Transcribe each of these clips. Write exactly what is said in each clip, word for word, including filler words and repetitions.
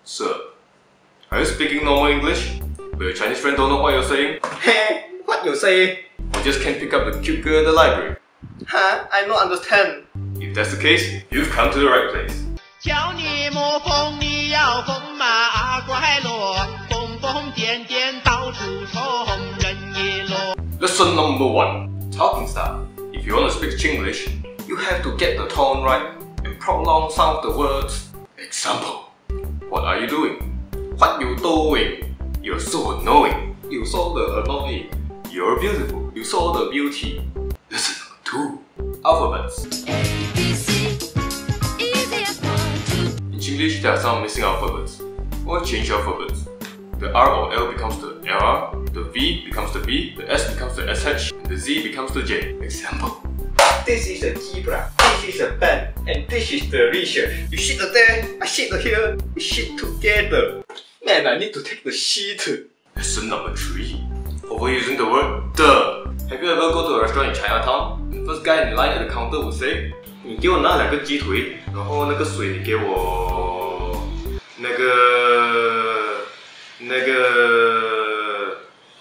Sir, are you speaking normal English? But your Chinese friend don't know what you're saying? Hey, what you say? You just can't pick up the cute girl in the library. Huh? I don't understand. If that's the case, you've come to the right place. 叫你莫疯，你要疯马怪落，疯疯癫癫到处冲，人一落。 Lesson number one. Talking style. If you want to speak Chinglish, you have to get the tone right and prolong some of the words. Example. What are you doing? What you doing? You're so annoying. You saw the annoying. You're beautiful. You saw the beauty. Lesson number two. Alphabets. A, B, C, easy as one, two. In Chinglish, there are some missing alphabets. Or change alphabets. The R or L becomes the L R, the V becomes the B, the S becomes the S H, and the Z becomes the J. Example. This is a zebra, this is a pen, and this is the research. You sit there, I sit here, we sit together. Man, I need to take the shit. Lesson number three. Overusing the word the. Have you ever go to a restaurant in Chinatown? The first guy in line at the counter would say, 你给我拿两个鸡腿，然后那个水你给我那个那个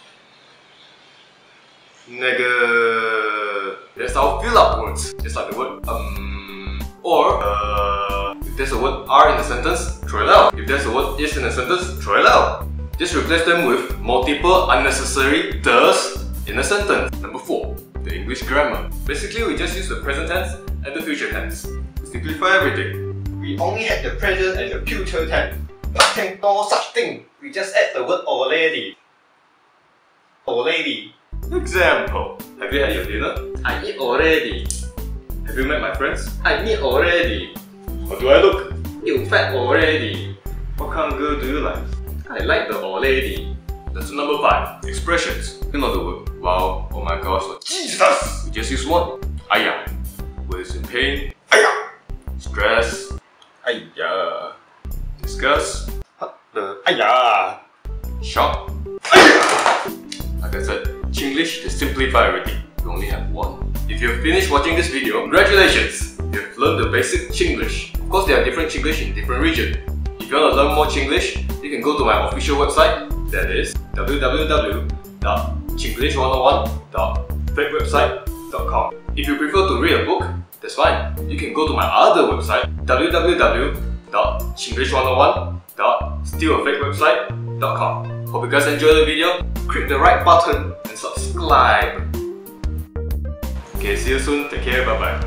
那个 That's how fill up words, just like the word um or uh. If there's a word R in a sentence, throw it out. If there's a word is in a sentence, throw it out. Just replace them with multiple unnecessary does in a sentence. Number four, the English grammar. Basically, we just use the present tense and the future tense to simplify everything. We only had the present and the future tense. Nothing, no such thing. We just add the word already. Already. Example. Have you had your dinner? I eat already. Have you met my friends? I eat already. How do I look? You fat already. What kind of girl do you like? I like the already. Lesson number five. Expressions. You know the word wow, oh my gosh, or Jesus. We just use one. Aya. When it's in pain. Aya. Stress. Aya. Disgust. The Aya. Shock. Aya. Like I said, Chinglish to simplify everything. We only have one. If you have finished watching this video, congratulations! You have learned the basic Chinglish. Of course, there are different Chinglish in different regions. If you want to learn more Chinglish, you can go to my official website, that is w w w dot chinglish one oh one dot fake website dot com. If you prefer to read a book, that's fine. You can go to my other website, w w w dot chinglish one oh one dot steal a fake website dot com. Hope you guys enjoyed the video. Click the right button and subscribe. Okay, see you soon. Take care. Bye bye.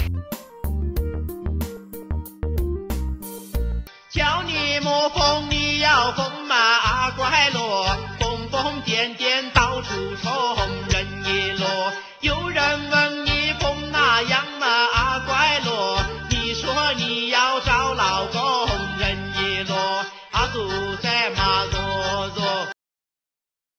叫你莫疯，你要疯马怪落，疯疯癫癫到处冲，人一落。有人问你。